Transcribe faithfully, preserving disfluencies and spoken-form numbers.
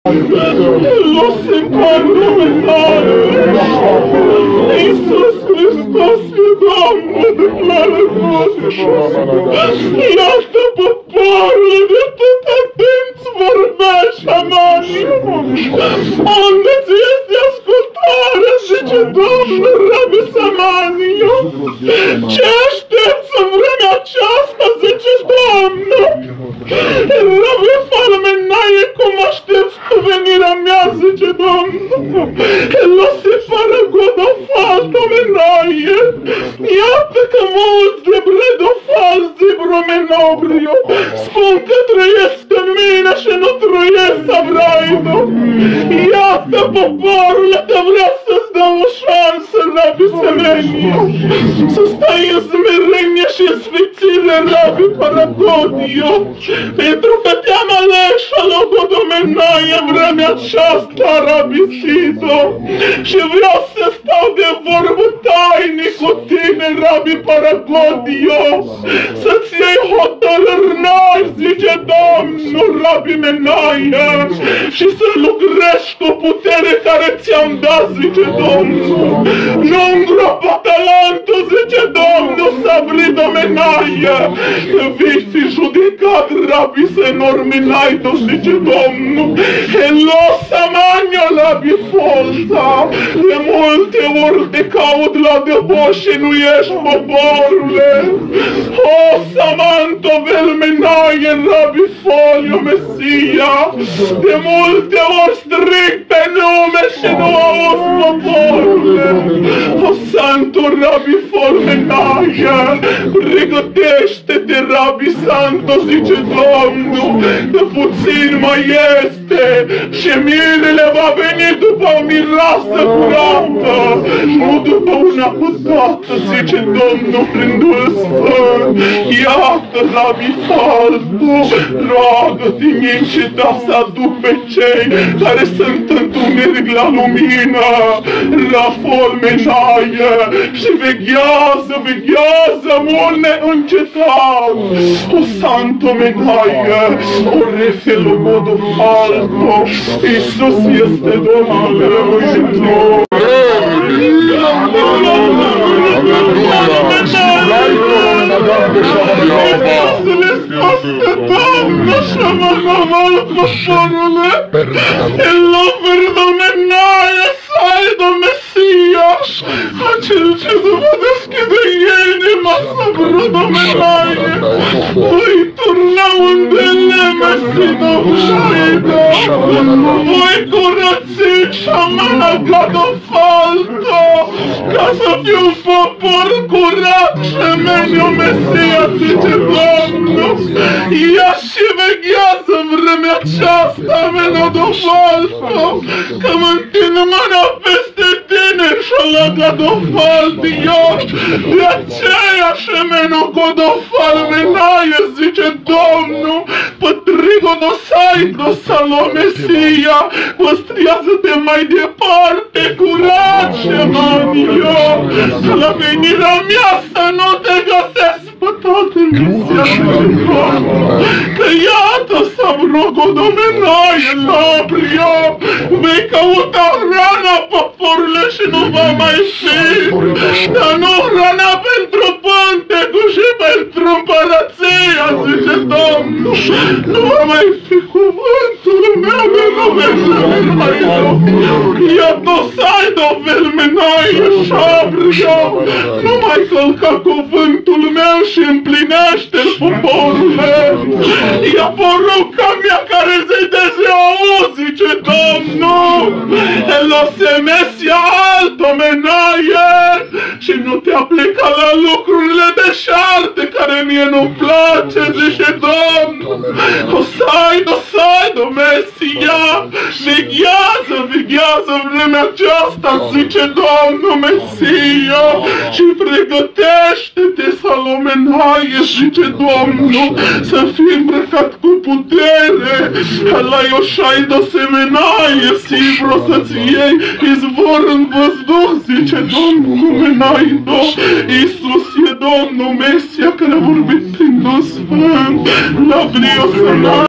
Lăsă-mi numenare! Iisus Hristos e Domnul, declară Dumnezeu! Iată poporul de atâta timp vorbea șamanii! Unde ți este ascultare, zice Domnul, Rabi Samaniu? Ce aștepți în vremea aceasta, zice Domnul? Rabi Falmenaie, cum aștepți tu venirea mea, zice Domnul? Lo se fară godofal, Domenaie! Iată că mulți de bredofal zibromenobrio spun că trăiesc în mine și nu trăiesc Avraido. Iată, poporule, că vrea să-ți dă o șansă, Rabi Semeniu, să stai în smerenie și în sfințire, Rabi Paragodio, pentru că te-am ales, Alogodomenaie, în vremea aceasta, Rabi Sido, și vreau să stau de vorbă tainic cu tine, Rabi Paragodio, să-ți iei hotărâri noi, zice Domnul, Rabi Menaie, și să lucrezi cu putere care ți-am dat, zice Domnul. Nu îngropa talentul, zice Domnul, Sabrido Menaie, că vei fi judecat, Rabi Senorminaido, zice Domnul. Hello, Samanio, Rabi Folta, de multe ori te caut la deboș și nu ești, poporule. O, Samanto Velmenaie, Rabi Folio, Mesia, de multe ori strig pe nume și nu auzi, poporule. O, Santo Rabi Folmenaie, pregătește-te, Rabi Santo, zice Domnul, că puțin mai este și mirele va veni după o mireasă curată, nu după una cutată, zice Domnul prin Duhul Sfânt. Iată, Rabi Falto, roagă-te neîncetat să aduc pe cei care sunt întuneric la lumină, la Folmenaie, și veghează, veghează mult neîncetat. O, Santo Menaie, o refelo modo falto, Iisus este Domnul meu și tu. Hello, Verdomenaie, Saido Mesias, acel ce să vă deschide inima, Sabrodomenaie, voi turna unde le Mesido Shaido, voi curăți șamana Gadofalto, ca să fiu popor curat și meniu Mesia, zice Domnul. Ia și veghează vremea aceasta, Menodofalto, că mă întind mâna peste tine și la Gadofaldio. De aceea și Menogodofalmenaie, zice Domnul, Pătrigodosaido Salomesia, păstrează-te mai departe, curat și manio, că la venirea mea să nu te găsesc pe toate misia și că iată Sabrogodomenaie, Labrio, vei căuta hrana, poporule, și nu va mai fi, dar nu hrana pentru pântecul și pentru împărăția, zice Domnul. Nu va mai fi cuvântul meu, Velmenaie, iată Saido Velmenaie, Șabrio, nu mai călca cuvântul meu și împlinește-l, poporule. Ia porunca mea care zi de zi auzi, zice Domnul. Elo semesia alto, Menaie, și nu te aplica la lucrurile deșarte care mie nu-mi place, zice Domnul. O, Saido, Saido, Mesia, veghează, veghează vremea aceasta, zice Domnul Mesia, și pregătește-te, Salomenaie, zice Domnul, să fii îmbrăcat cu putere, la Ioșaido Semenaie, Sibro, să-ți iei izvor în văzduh, zice Domnul Menaido. Iisus e Domnul Mesia care a vorbit prin Duhul Sfânt, la Brio Sănat.